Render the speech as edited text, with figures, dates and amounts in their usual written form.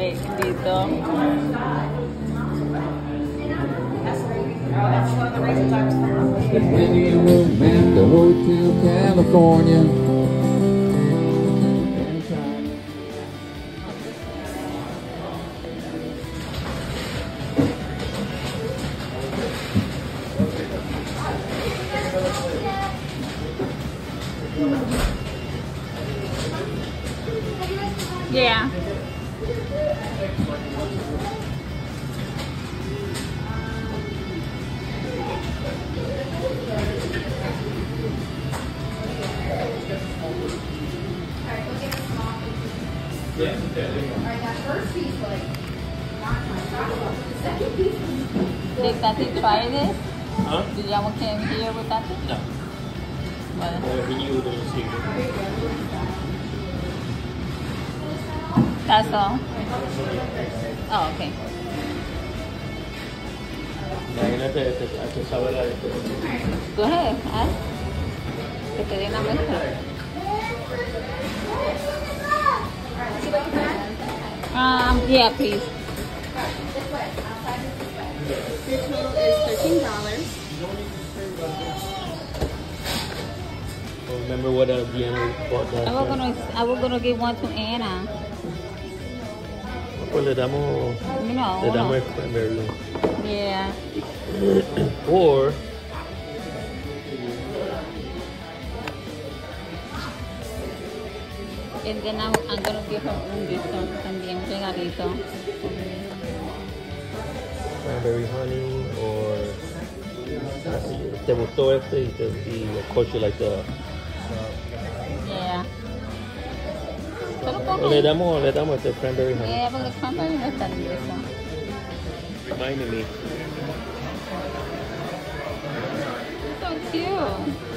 listo. Indian room at the Hotel California. Yeah. Did Tati try this? Huh? Did y'all came here with Tati? No. Well, Renewed the receipt. that's all. Oh, okay. Imagínate, hay que saber la de Go ahead, ask. Que te den la mezcla. Yeah, please. Your total is $13. Remember what Diana bought that? I was gonna give one to Anna. Pues le damos el cranberry. Yeah. Or And then I'm gonna give her un discount también, un regalito. cranberry honey, or te gustó este y of course you like the. Yeah. Le damos este cranberry honey. Yeah, porque el cranberry no está bien eso. Reminding me. So cute.